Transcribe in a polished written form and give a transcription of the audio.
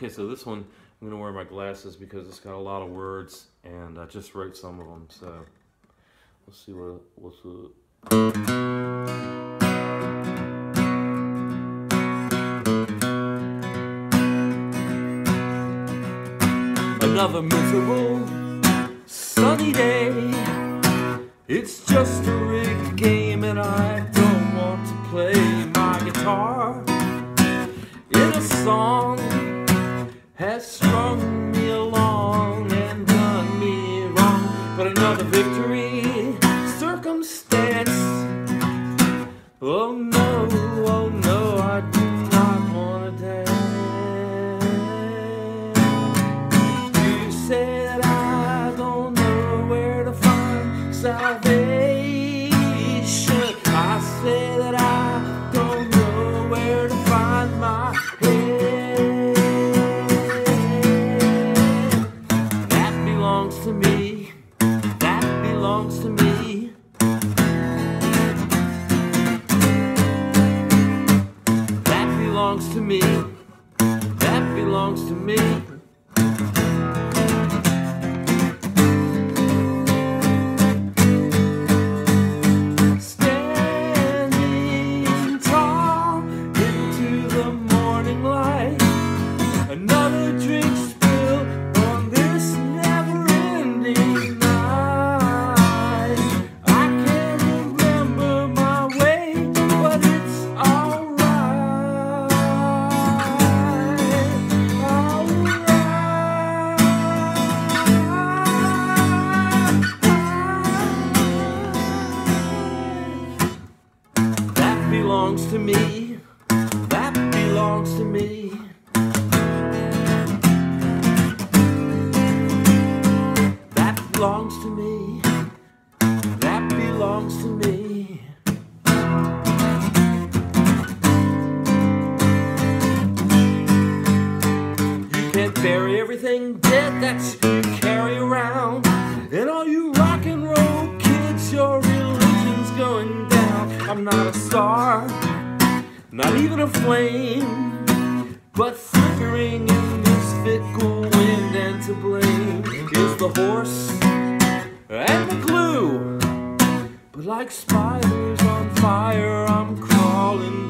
Okay, so this one, I'm going to wear my glasses because it's got a lot of words, and I just wrote some of them, so let's see what's the... Another miserable sunny day. It's just a rigged game and I don't want to play my guitar in a song has strung me along and done me wrong. But another victory circumstance. Oh no, I do not want to dance. You say that I don't know where to find salvation. I say that I don't know where to find my head. That belongs to me. That belongs to me. That belongs to me. That belongs to me. Another drink spill on this never-ending night. I can't remember my way, but it's alright. That belongs to me. That belongs to me. Belongs to me. That belongs to me. You can't bury everything dead that you carry around. And all you rock and roll kids, your religion's going down. I'm not a star, not even a flame, but flickering in this fickle wind, and to blame is the horse and the glue. But like spiders on fire, I'm crawling